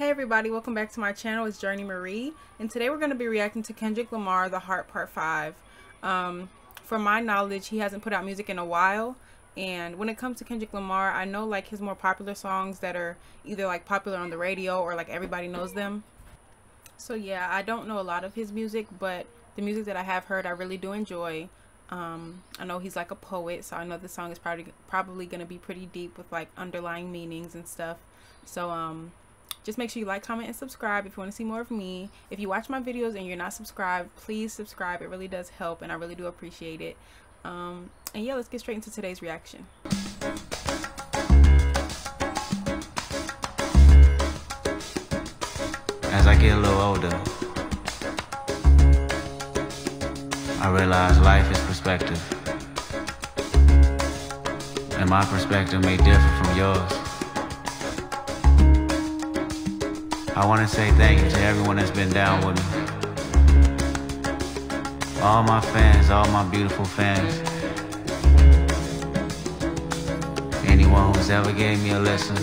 Hey everybody, welcome back to my channel. It's Journey Marie, and today we're going to be reacting to Kendrick Lamar, The Heart Part 5. From my knowledge, he hasn't put out music in a while, and when it comes to Kendrick Lamar, I know like his more popular songs that are either like popular on the radio or like everybody knows them. So yeah, I don't know a lot of his music, but the music that I have heard I really do enjoy. I know he's like a poet, so I know this song is probably going to be pretty deep with like underlying meanings and stuff. So just make sure you like, comment, and subscribe if you want to see more of me. If you watch my videos and you're not subscribed, please subscribe. It really does help, and I really do appreciate it. And yeah, let's get straight into today's reaction. As I get a little older, I realize life is perspective, and my perspective may differ from yours. I want to say thank you to everyone that's been down with me. All my fans, all my beautiful fans. Anyone who's ever gave me a listen.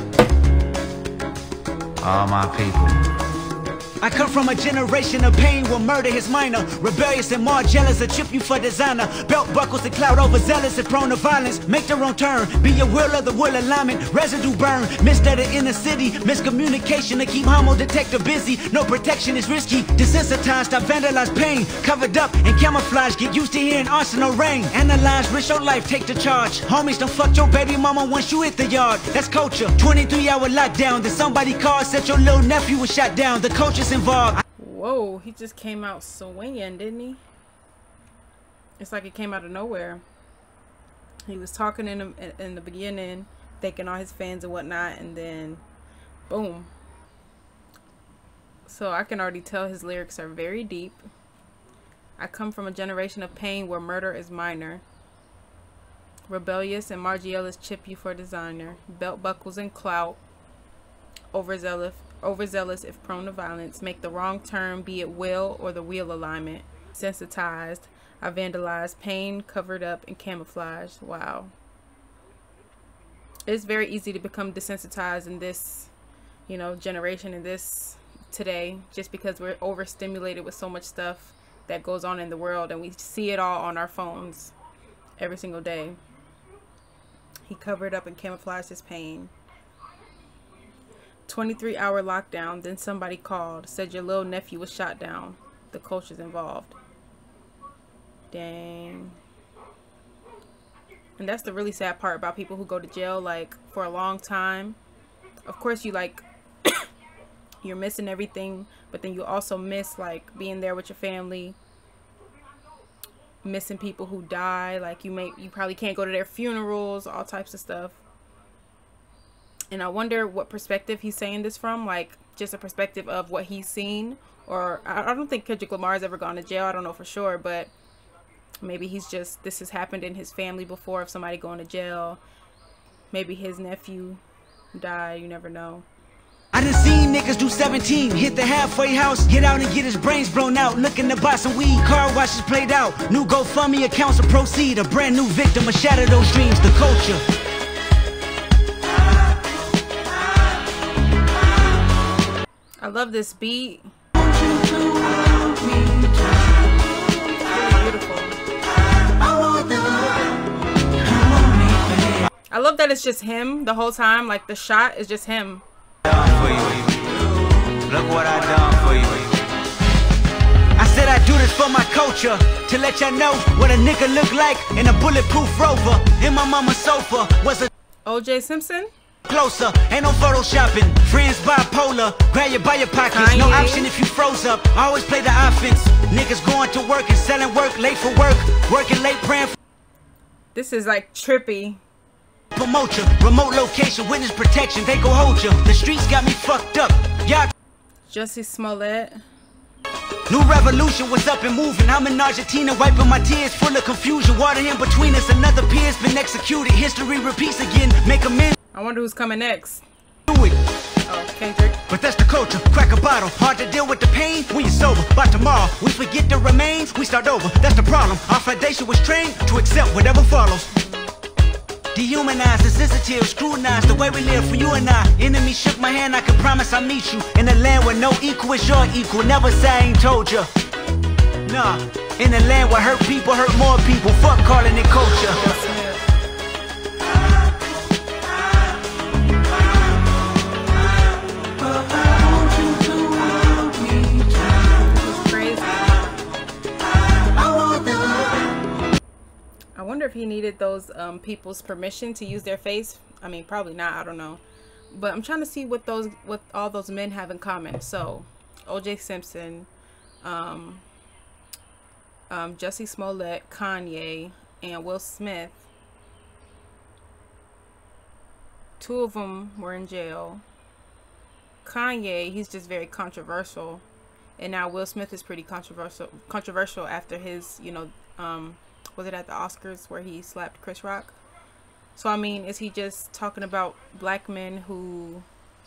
All my people. I come from a generation of pain where murder is minor. Rebellious and more jealous, a chip you for designer. Belt buckles and cloud overzealous and prone to violence. Make their own turn, be your will of the will alignment. Residue burn, misled in the city. Miscommunication to keep homo detector busy. No protection is risky. Desensitized, I vandalize pain. Covered up and camouflage, get used to hearing arsenal ring. Analyze, risk your life, take the charge. Homies, don't fuck your baby mama once you hit the yard. That's culture, 23-hour lockdown. Then somebody called, said your little nephew was shot down. The culture's involved. Whoa, he just came out swinging, didn't he? It's like it came out of nowhere. He was talking in the beginning, thanking all his fans and whatnot, and then boom. So I can already tell his lyrics are very deep. I come from a generation of pain where murder is minor. Rebellious and Margiela's chip you for designer. Belt buckles and clout. Overzealous if prone to violence. Make the wrong turn, be it will or the wheel alignment. Sensitized, I vandalize pain, covered up and camouflaged. Wow. It's very easy to become desensitized in this, generation, in this today, just because we're overstimulated with so much stuff that goes on in the world, and we see it all on our phones every single day. He covered up and camouflaged his pain. 23-hour lockdown, then somebody called, said your little nephew was shot down. The culture's involved. Dang. And that's the really sad part about people who go to jail like for a long time. Of course you like you're missing everything, but then you also miss like being there with your family, missing people who die. Like you probably can't go to their funerals, all types of stuff. And I wonder what perspective he's saying this from, like just a perspective of what he's seen. Or I don't think Kendrick Lamar has ever gone to jail. I don't know for sure, but maybe this has happened in his family before, of somebody going to jail. Maybe his nephew died, you never know. I done seen niggas do 17, hit the halfway house, get out and get his brains blown out, looking to buy some weed, car washes played out, new GoFundMe accounts to proceed, a brand new victim of shatter those dreams, the culture. I love this beat. Beautiful. I love that it's just him the whole time. Like the shot is just him. Look what I done for you. I said I do this for my culture, to let y'all know what a nigga look like in a bulletproof Rover. In my mama's sofa was a O.J. Simpson. Closer, ain't no photoshopping. Friends bipolar, grab you by your pockets. No option if you froze up. I always play the offense. Niggas going to work and selling work, late for work, working late praying for. This is like trippy. Promote you, remote location, witness protection. They go hold you. The streets got me fucked up. Y'all. Jussie Smollett. New revolution was up and moving. I'm in Argentina wiping my tears, full of confusion. Water in between us, another peer's been executed. History repeats again. Make amends. I wonder who's coming next. Do it. Oh, Kendrick. But that's the culture. Crack a bottle. Hard to deal with the pain when you're sober. By tomorrow, we forget the remains. We start over. That's the problem. Our foundation was trained to accept whatever follows. Dehumanized, insensitive, scrutinized the way we live for you and I. Enemy shook my hand, I can promise I'll meet you in a land where no equal is your equal. Never say I ain't told ya. Nah, in a land where hurt people hurt more people. Fuck calling it culture. I wonder if he needed those people's permission to use their face. I mean, probably not. I don't know. But I'm trying to see what all those men have in common. So, O.J. Simpson, Jussie Smollett, Kanye, and Will Smith. 2 of them were in jail. Kanye, he's just very controversial, and now Will Smith is pretty controversial after his, you know, was it at the Oscars where he slapped Chris Rock? So I mean, is he just talking about black men who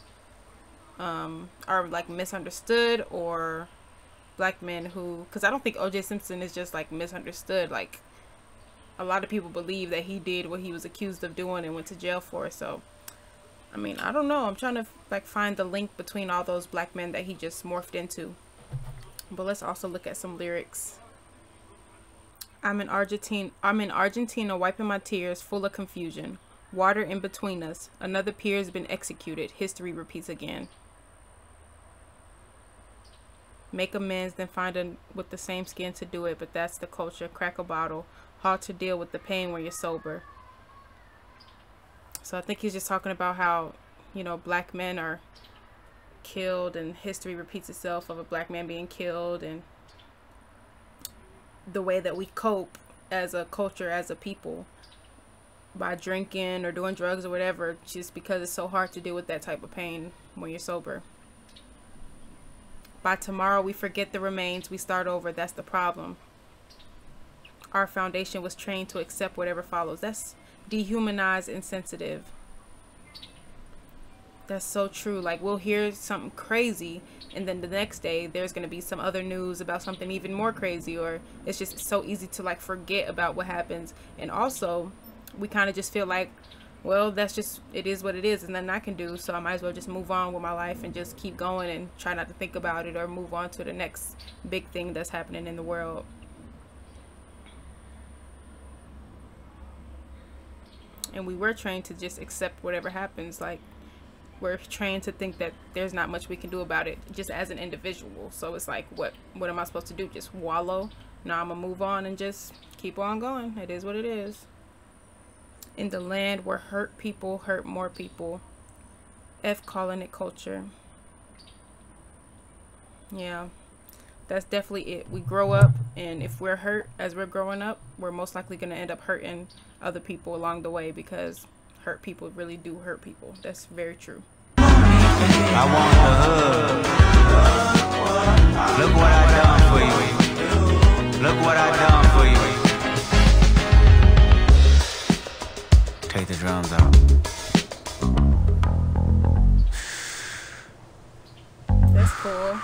are like misunderstood, or black men who, because I don't think O.J. Simpson is just like misunderstood. Like, a lot of people believe that he did what he was accused of doing and went to jail for. So I mean, I don't know. I'm trying to like find the link between all those black men that he just morphed into. But let's also look at some lyrics. I'm in Argentina wiping my tears, full of confusion. Water in between us. Another peer has been executed. History repeats again. Make amends, then find a with the same skin to do it. But that's the culture. Crack a bottle. Hard to deal with the pain when you're sober. So I think he's just talking about how, you know, black men are killed and history repeats itself of a black man being killed, and the way that we cope as a culture, as a people, by drinking or doing drugs or whatever, just because it's so hard to deal with that type of pain when you're sober. By tomorrow we forget the remains, we start over. That's the problem. Our foundation was trained to accept whatever follows. That's dehumanized, insensitive. That's so true. Like, we'll hear something crazy, and then the next day there's going to be some other news about something even more crazy, or it's just so easy to like forget about what happens. And also we kind of just feel like, well, that's just, it is what it is, and nothing I can do, so I might as well just move on with my life and just keep going and try not to think about it, or move on to the next big thing that's happening in the world. And we were trained to just accept whatever happens. Like, we're trained to think that there's not much we can do about it just as an individual. So it's like, what am I supposed to do? Just wallow? No, I'm gonna move on and just keep on going. It is what it is. In the land where hurt people hurt more people. F calling it culture. Yeah, that's definitely it. We grow up, and if we're hurt as we're growing up, we're most likely going to end up hurting other people along the way, because hurt people really do hurt people. That's very true. I want the hood. Look what I done for you. Look what I done for you. Take the drums out. That's cool.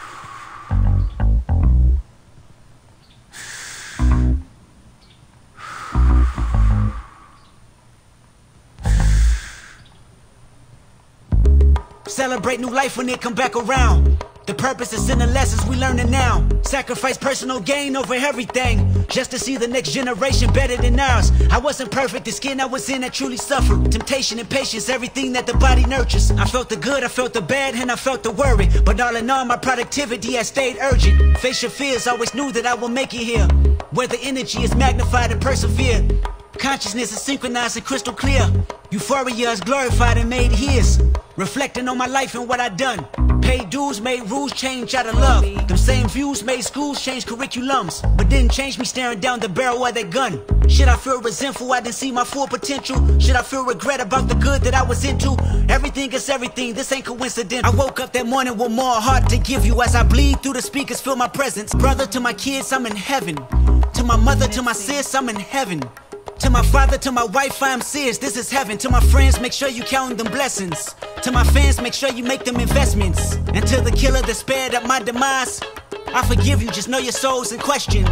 Celebrate new life when it come back around. The purpose is in the lessons we learning now. Sacrifice personal gain over everything, just to see the next generation better than ours. I wasn't perfect, the skin I was in, I truly suffered. Temptation and patience, everything that the body nurtures. I felt the good, I felt the bad, and I felt the worry. But all in all, my productivity has stayed urgent. Face your fears, always knew that I will make it here, where the energy is magnified and persevered. Consciousness is synchronized and crystal clear. Euphoria is glorified and made his. Reflecting on my life and what I done. Paid dues, made rules change out of love. Them same views made schools change curriculums, but didn't change me staring down the barrel of that gun. Should I feel resentful I didn't see my full potential? Should I feel regret about the good that I was into? Everything is everything, this ain't coincidental. I woke up that morning with more heart to give you. As I bleed through the speakers, feel my presence. Brother to my kids, I'm in heaven. To my mother, to my sis, I'm in heaven. To my father, to my wife, I am serious, this is heaven. To my friends, make sure you count them blessings. To my fans, make sure you make them investments. And to the killer that spared at my demise, I forgive you, just know your soul's in question. I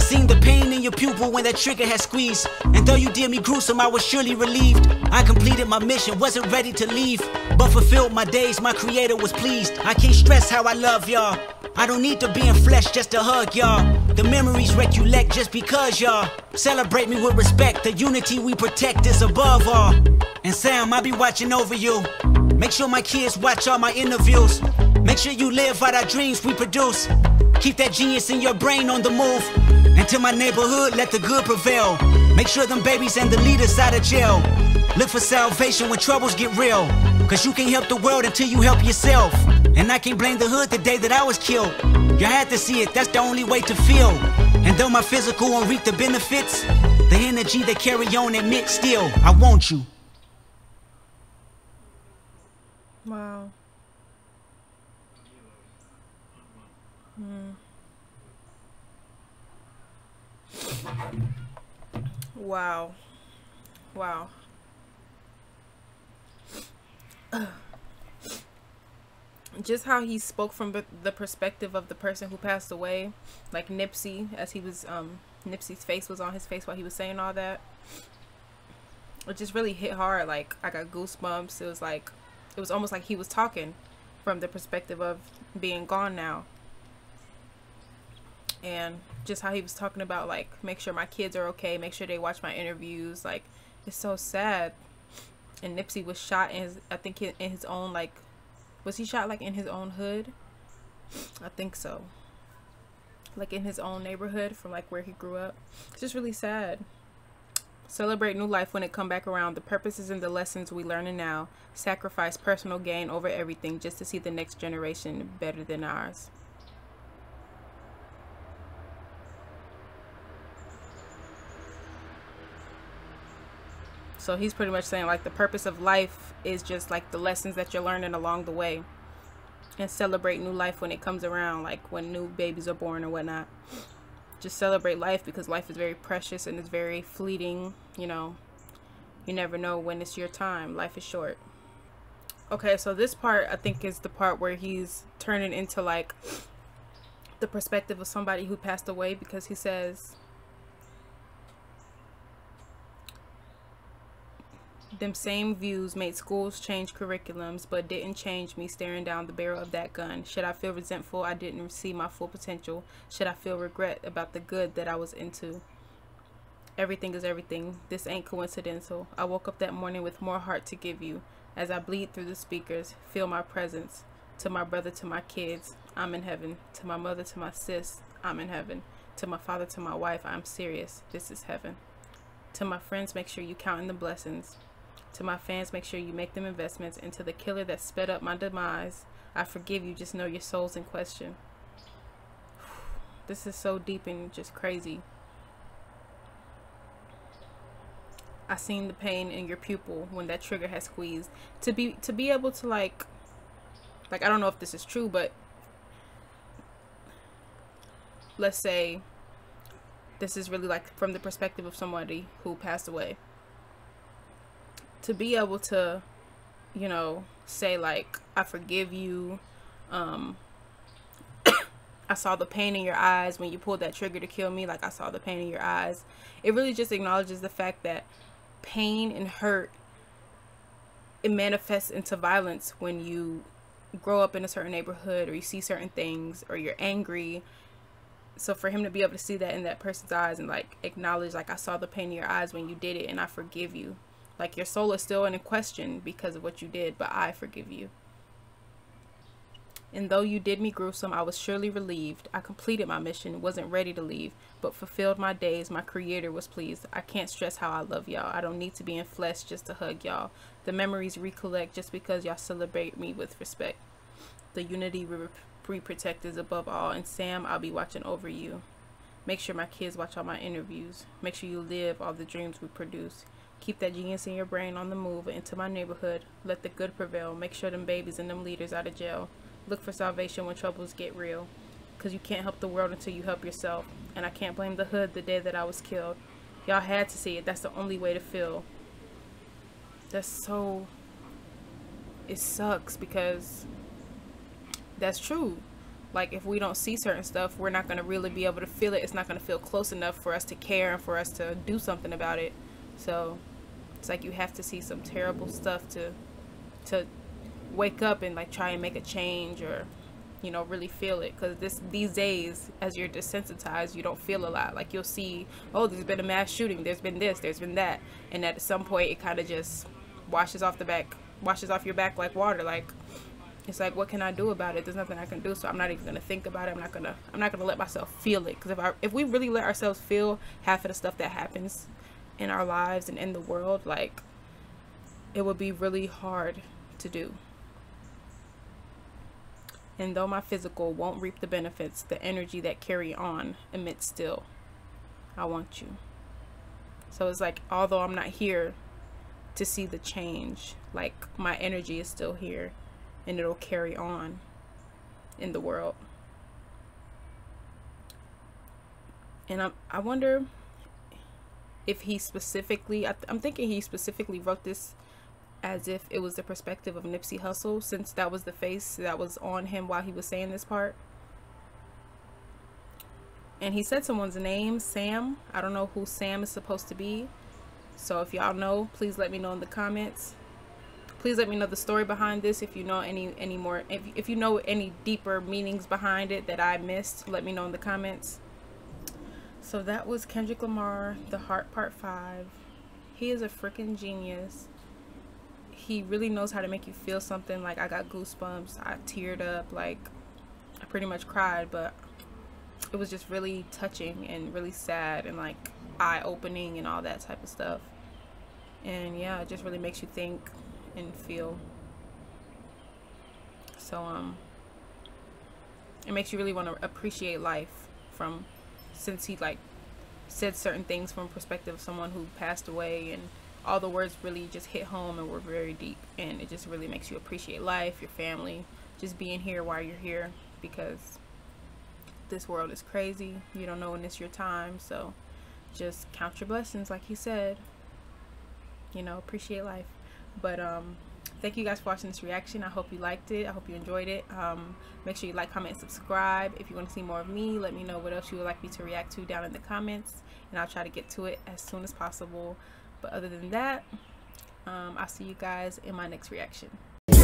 seen the pain in your pupil when that trigger had squeezed. And though you did me gruesome, I was surely relieved. I completed my mission, wasn't ready to leave, but fulfilled my days, my creator was pleased. I can't stress how I love y'all. I don't need to be in flesh just to hug y'all. The memories recollect just because y'all celebrate me with respect. The unity we protect is above all. And Sam, I'll be watching over you. Make sure my kids watch all my interviews. Make sure you live out our dreams we produce. Keep that genius in your brain on the move. And to my neighborhood, let the good prevail. Make sure them babies and the leaders out of jail. Look for salvation when troubles get real. Cause you can't help the world until you help yourself. And I can't blame the hood the day that I was killed. You had to see it, that's the only way to feel. And though my physical won't reap the benefits, the energy they carry on admit still, I want you. Wow. Wow. Wow. Just how he spoke from the perspective of the person who passed away, like Nipsey, as he was Nipsey's face was on his face while he was saying all that. It just really hit hard. Like, I got goosebumps. It was almost like he was talking from the perspective of being gone now. And just how he was talking about, like, make sure my kids are okay, make sure they watch my interviews. Like, it's so sad. And Nipsey was shot in his, I think in his own, like, was he shot like in his own hood? I think so. Like in his own neighborhood from like where he grew up. It's just really sad. Celebrate new life when it come back around. The purposes and the lessons we learning now. Sacrifice personal gain over everything just to see the next generation better than ours. So he's pretty much saying like the purpose of life is just like the lessons that you're learning along the way. And celebrate new life when it comes around, like when new babies are born or whatnot. Just celebrate life because life is very precious and it's very fleeting, you know. You never know when it's your time. Life is short. Okay, so this part I think is the part where he's turning into like the perspective of somebody who passed away, because he says, them same views made schools change curriculums, but didn't change me staring down the barrel of that gun. Should I feel resentful I didn't see my full potential? Should I feel regret about the good that I was into? Everything is everything. This ain't coincidental. I woke up that morning with more heart to give you. As I bleed through the speakers, feel my presence. To my brother, to my kids, I'm in heaven. To my mother, to my sis, I'm in heaven. To my father, to my wife, I'm serious. This is heaven. To my friends, make sure you count in the blessings. To my fans, make sure you make them investments. And to the killer that sped up my demise, I forgive you, just know your soul's in question. This is so deep and just crazy. I seen the pain in your pupil when that trigger had squeezed. To be able to like I don't know if this is true, but let's say this is really like from the perspective of somebody who passed away. To be able to, you know, say like, I forgive you. I saw the pain in your eyes when you pulled that trigger to kill me. Like, I saw the pain in your eyes. It really just acknowledges the fact that pain and hurt, it manifests into violence when you grow up in a certain neighborhood or you see certain things or you're angry. So for him to be able to see that in that person's eyes and like acknowledge, like, I saw the pain in your eyes when you did it and I forgive you. Like, your soul is still in question because of what you did, but I forgive you. And though you did me gruesome, I was surely relieved. I completed my mission, wasn't ready to leave, but fulfilled my days. My creator was pleased. I can't stress how I love y'all. I don't need to be in flesh just to hug y'all. The memories recollect just because y'all celebrate me with respect. The unity we protect is above all. And Sam, I'll be watching over you. Make sure my kids watch all my interviews. Make sure you live all the dreams we produce. Keep that genius in your brain on the move into my neighborhood. Let the good prevail. Make sure them babies and them leaders out of jail. Look for salvation when troubles get real. Because you can't help the world until you help yourself. And I can't blame the hood the day that I was killed. Y'all had to see it. That's the only way to feel. That's so... It sucks because that's true. Like, if we don't see certain stuff, we're not going to really be able to feel it. It's not going to feel close enough for us to care and for us to do something about it. So it's like you have to see some terrible stuff to wake up and like try and make a change, or, you know, really feel it. Because these days, as you're desensitized, you don't feel a lot. Like, you'll see, oh, there's been a mass shooting, there's been this, there's been that, and at some point it kind of just washes off your back like water. Like, it's like, what can I do about it? There's nothing I can do, so I'm not even gonna think about it. I'm not gonna let myself feel it. Because if we really let ourselves feel half of the stuff that happens in our lives and in the world, like, it would be really hard to do. And though my physical won't reap the benefits, the energy that carry on emits still. I want you. So it's like, although I'm not here to see the change, like, my energy is still here. And it'll carry on in the world. And I wonder if he specifically, I'm thinking he specifically wrote this as if it was the perspective of Nipsey Hussle, since that was the face that was on him while he was saying this part. And he said someone's name, Sam. I don't know who Sam is supposed to be. So if y'all know, please let me know in the comments. Please let me know the story behind this. If you know any more, if you know any deeper meanings behind it that I missed, let me know in the comments. So that was Kendrick Lamar, The Heart Part 5. He is a freaking genius. He really knows how to make you feel something. Like, I got goosebumps. I teared up. Like, I pretty much cried, but it was just really touching and really sad and like eye-opening and all that type of stuff. And yeah, it just really makes you think and feel. So it makes you really want to appreciate life, since he like said certain things from a perspective of someone who passed away, and all the words really just hit home and were very deep, and it just really makes you appreciate life, your family, just being here while you're here, because this world is crazy. You don't know when it's your time, so just count your blessings, like he said, you know, appreciate life. But thank you guys for watching this reaction. I hope you liked it. I hope you enjoyed it. Make sure you like, comment, and subscribe. If you want to see more of me, let me know what else you would like me to react to down in the comments, and I'll try to get to it as soon as possible. But other than that, I'll see you guys in my next reaction.